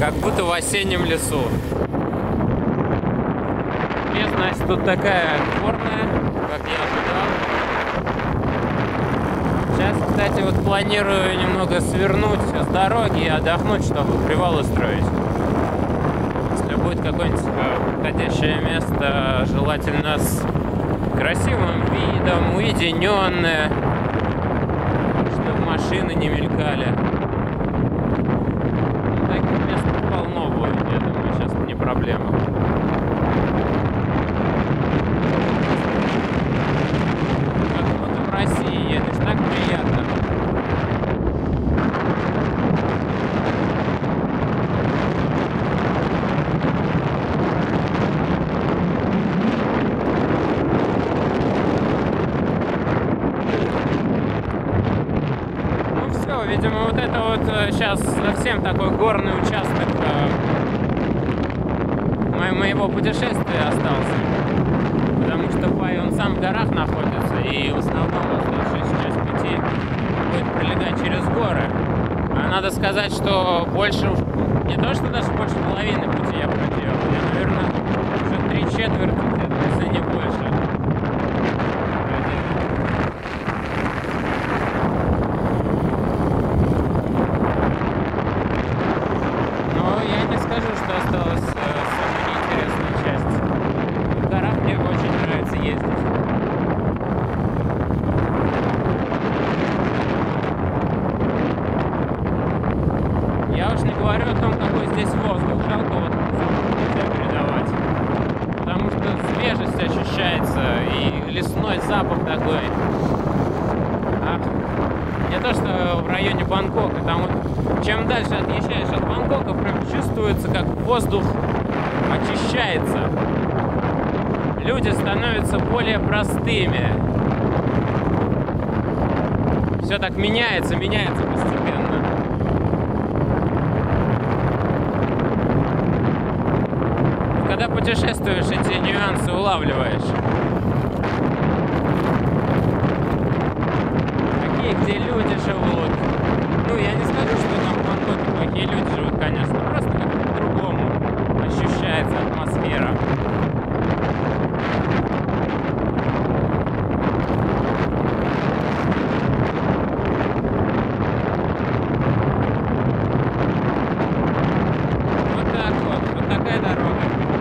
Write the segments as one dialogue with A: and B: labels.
A: как будто в осеннем лесу. Местность тут такая горная, как я ожидал. Сейчас, кстати, вот планирую немного свернуть с дороги и отдохнуть, чтобы привал устроить. Если будет какое-нибудь подходящее место, желательно с красивым видом, уединенное, чтобы машины не мелькали. Таких мест полно будет, я думаю, сейчас не проблема. Как будто в России едешь, так приятно. Видимо, вот это вот сейчас совсем такой горный участок моего путешествия остался. Потому что Пай, он сам в горах находится, и в основном оставшаяся часть пути будет пролегать через горы. А надо сказать, что больше, не то что даже больше половины пути я проделал, я, наверное, уже 3/4, если не больше. Осталась самая неинтересная часть. В горах мне очень нравится ездить. Я уж не говорю о том, какой здесь воздух. Жалко, вот нельзя передавать. Потому что свежесть ощущается и лесной запах такой. Не то, что в районе Бангкока, там вот чем дальше отъезжаешь от Бангкока, прям чувствуется, как воздух очищается. Люди становятся более простыми. Все так меняется постепенно. Когда путешествуешь, эти нюансы улавливаешь. Где люди живут. Ну, я не скажу, что там в Бангкоке плохие люди живут, конечно. Просто как-то по-другому ощущается атмосфера. Вот так вот. Вот такая дорога.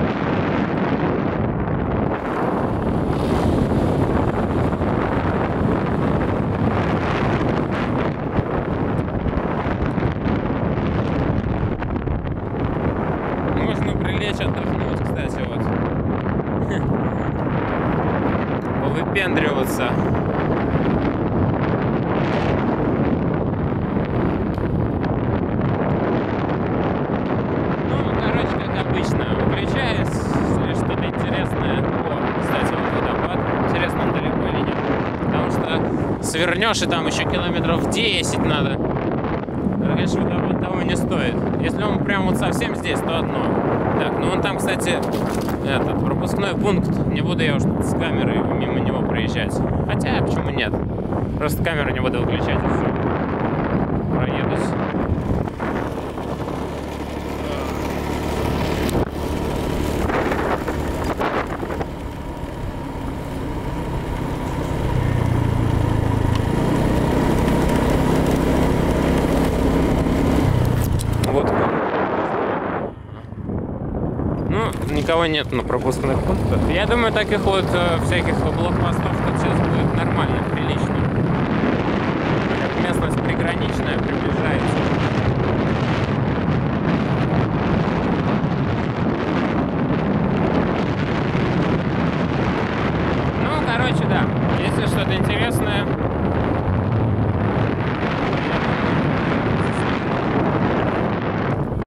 A: Отдохнуть, кстати, вот. Повыпендриваться. Ну, короче, как обычно, выключаюсь, если что-то интересное. О, кстати, вот водопад. Интересно, он далеко или нет. Потому что свернешь, и там еще километров 10 надо. Конечно, водопад того не стоит. Если он прям вот совсем здесь, то одно. Так, ну вон там, кстати, этот пропускной пункт. Не буду я уж с камерой мимо него проезжать. Хотя, почему нет? Просто камеру не буду выключать, и все. Проедусь. Вот. Никого нет на пропускных пунктах. Я думаю, таких вот всяких блокпостов тут сейчас будет нормально, прилично. Местность приграничная, приближается. Ну, короче, да. Если что-то интересное,